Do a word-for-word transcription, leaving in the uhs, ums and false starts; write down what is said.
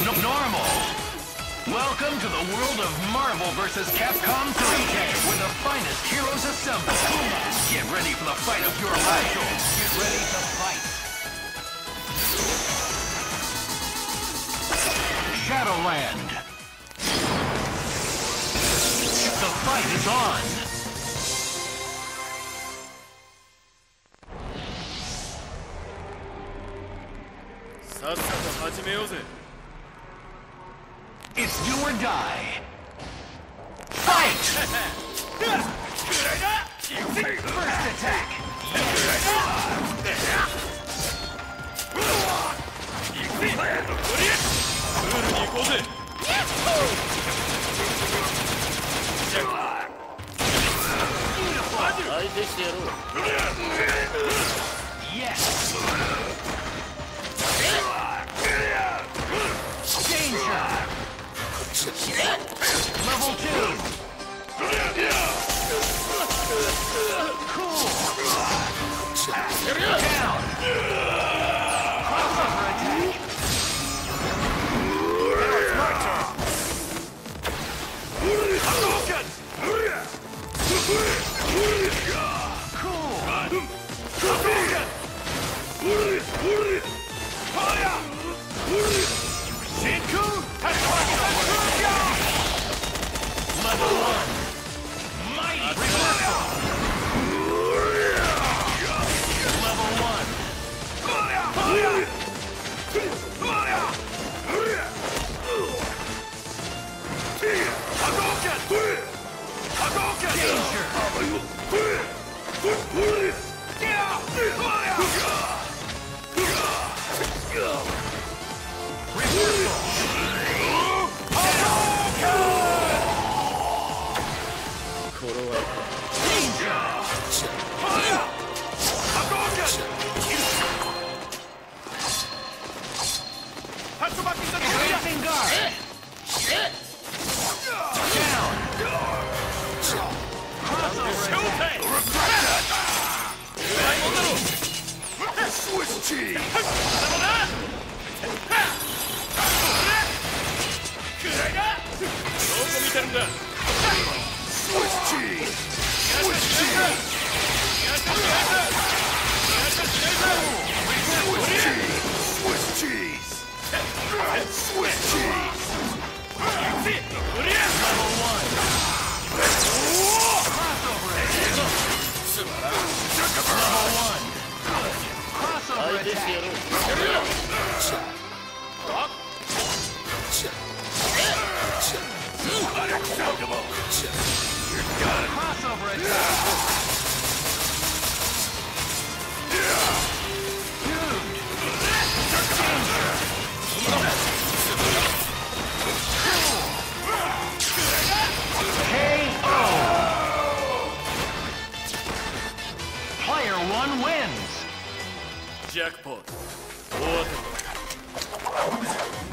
Normal. Welcome to the world of Marvel versus. Capcom three K, where the finest heroes assemble. Get ready for the fight of your life. Get ready to fight. Shadowland. The fight is on. It's do or die. Fight! First attack. Yes. Danger. Level two. Cool. Down. Crossover attack. Now it's my turn. Hadouken. Cool. Hadouken. Fire. Shinku has level one. Mighty reversal. Level one. Hadouken. Hadouken. Danger. Reversal. Erasing guard. Down. Crossover attack. Swiss cheese. Swiss cheese. Swiss cheese. Swiss cheese. Swiss cheese. Swiss cheese. Level one. Crossover attack. Level one. Crossover attack. Unacceptable. You're done. Crossover attack. K O. Player one wins. Jackpot.